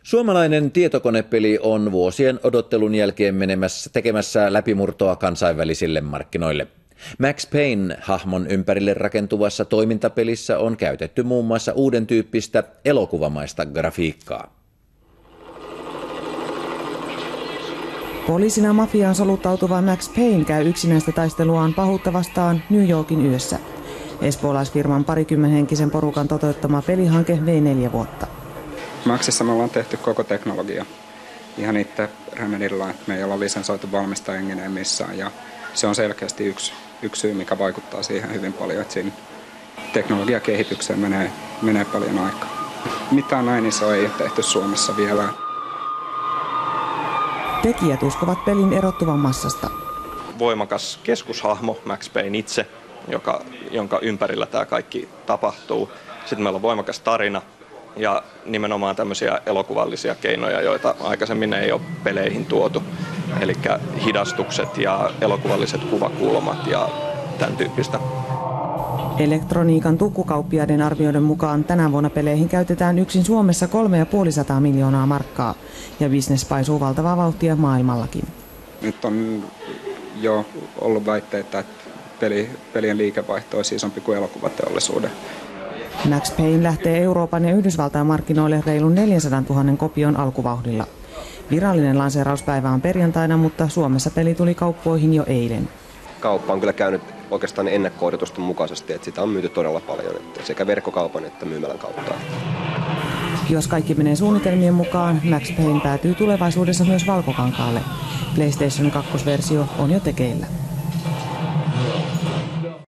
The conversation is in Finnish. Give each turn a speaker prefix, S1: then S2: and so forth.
S1: Suomalainen tietokonepeli on vuosien odottelun jälkeen tekemässä läpimurtoa kansainvälisille markkinoille. Max Payne-hahmon ympärille rakentuvassa toimintapelissä on käytetty muun muassa uuden tyyppistä elokuvamaista grafiikkaa.
S2: Poliisina mafiaan soluttautuva Max Payne käy yksinäistä taisteluaan pahuutta vastaan New Yorkin yössä. Espoolaisfirman parikymmenhenkisen porukan toteuttama pelihanke vei 4 vuotta.
S3: Maxissa me ollaan tehty koko teknologia ihan itse Remedillä, että me ei olla lisensoitu valmistaa engineen missään. Ja se on selkeästi yksi syy, mikä vaikuttaa siihen hyvin paljon, että siinä teknologiakehitykseen menee paljon aikaa. Mitään näin isoa ei ole tehty Suomessa vielä.
S2: Tekijät uskovat pelin erottuvan massasta.
S4: Voimakas keskushahmo, Max Payne itse, jonka ympärillä tämä kaikki tapahtuu. Sitten meillä on voimakas tarina ja nimenomaan tämmöisiä elokuvallisia keinoja, joita aikaisemmin ei ole peleihin tuotu. Eli hidastukset ja elokuvalliset kuvakulmat ja tämän tyyppistä.
S2: Elektroniikan tukkukauppiaiden arvioiden mukaan tänä vuonna peleihin käytetään yksin Suomessa 350 miljoonaa markkaa ja bisnes paisuu valtavaa vauhtia maailmallakin.
S3: Nyt on jo ollut väitteitä, että pelien liikevaihto olisi isompi kuin elokuvateollisuuden.
S2: Max Payne lähtee Euroopan ja Yhdysvaltain markkinoille reilun 400 000 kopion alkuvauhdilla. Virallinen lanseerauspäivä on perjantaina, mutta Suomessa peli tuli kauppoihin jo eilen.
S5: Kauppa on kyllä käynyt oikeastaan ennakko-odotusten mukaisesti, että sitä on myyty todella paljon, että sekä verkkokaupan että myymälän kautta.
S2: Jos kaikki menee suunnitelmien mukaan, Max Payne päätyy tulevaisuudessa myös valkokankaalle. PlayStation 2-versio on jo tekeillä.